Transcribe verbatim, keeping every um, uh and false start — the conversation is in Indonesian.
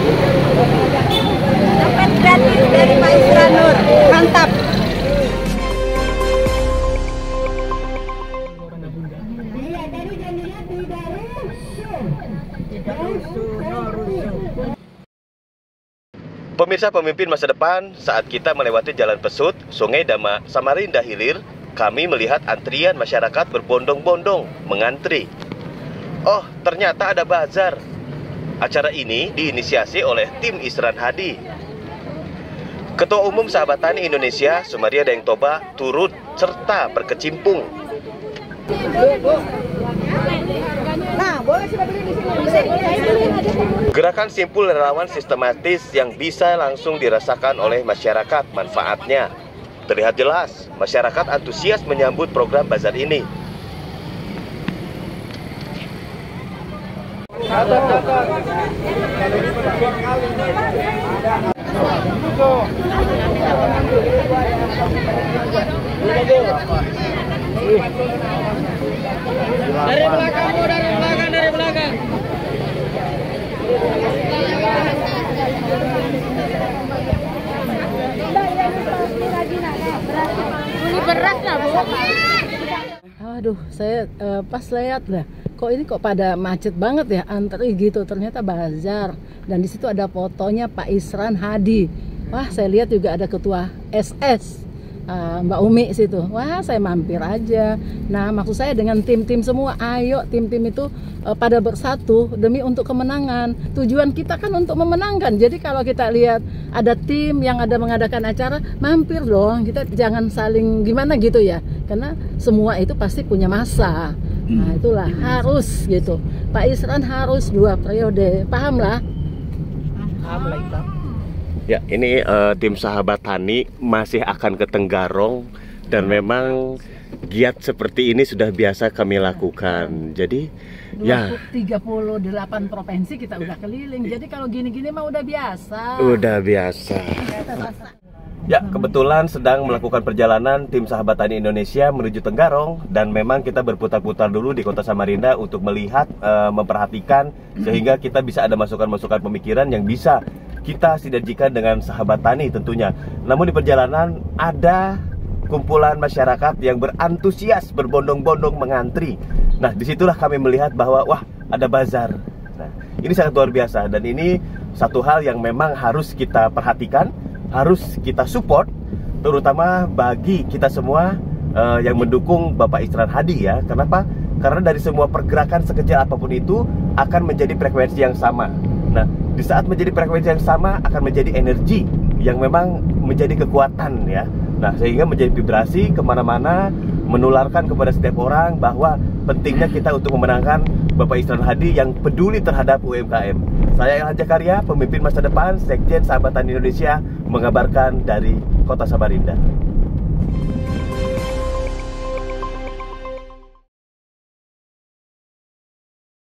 Dapat gratis dari Pak Isran Nur. Mantap. Pemirsa Pemimpin Masa Depan, saat kita melewati Jalan Pesut, Sungai Dama, Samarinda Hilir, kami melihat antrian masyarakat berbondong-bondong mengantri. Oh, ternyata ada bazar. Acara ini diinisiasi oleh tim Isran Hadi. Ketua Umum Sahabat Tani Indonesia, Sumaria Daeng Toba, turut serta berkecimpung. Gerakan simpul relawan sistematis yang bisa langsung dirasakan oleh masyarakat manfaatnya. Terlihat jelas, masyarakat antusias menyambut program bazar ini. Dari belakang, dari belakang, dari belakang. Ini beras lah, Bu. Aduh, saya uh, pas lihat lah, kok ini kok pada macet banget ya, antri gitu. Ternyata bazar, dan di situ ada fotonya Pak Isran Hadi. Wah, saya lihat juga ada ketua S S, uh, Mbak Umi situ. Wah, saya mampir aja. Nah, maksud saya dengan tim-tim semua, ayo tim-tim itu uh, pada bersatu demi untuk kemenangan. Tujuan kita kan untuk memenangkan. Jadi kalau kita lihat ada tim yang ada mengadakan acara, mampir dong. Kita jangan saling gimana gitu ya. Karena semua itu pasti punya masa. Nah, itulah harus gitu. Pak Isran harus dua periode. Paham lah? Paham lah itu. Ya, ini uh, tim Sahabat Tani masih akan ke Tenggarong, dan memang giat seperti ini sudah biasa kami lakukan. Jadi ya tiga puluh delapan provinsi kita udah keliling. Jadi kalau gini-gini mah udah biasa. Udah biasa. Ya, kebetulan sedang melakukan perjalanan tim Sahabat Tani Indonesia menuju Tenggarong, dan memang kita berputar-putar dulu di Kota Samarinda untuk melihat, uh, memperhatikan, sehingga kita bisa ada masukan-masukan pemikiran yang bisa kita sinergikan dengan Sahabat Tani tentunya. Namun di perjalanan ada kumpulan masyarakat yang berantusias berbondong-bondong mengantri. Nah, disitulah kami melihat bahwa wah, ada bazar. Nah, ini sangat luar biasa, dan ini satu hal yang memang harus kita perhatikan, harus kita support, terutama bagi kita semua uh, yang mendukung Bapak Isran Hadi ya. Kenapa? Karena dari semua pergerakan sekecil apapun itu akan menjadi frekuensi yang sama. Nah, di saat menjadi frekuensi yang sama akan menjadi energi yang memang menjadi kekuatan ya. Nah, sehingga menjadi vibrasi kemana-mana, menularkan kepada setiap orang bahwa pentingnya kita untuk memenangkan Bapak Isran Hadi yang peduli terhadap U M K M. Saya Ilham Jakaria, Pemimpin Masa Depan, Sekjen Sahabat Tani Indonesia, mengabarkan dari Kota Samarinda.